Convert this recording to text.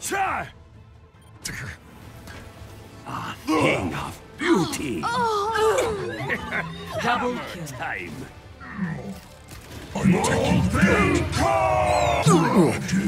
A thing of beauty. Double kill. Time. I'm taking them.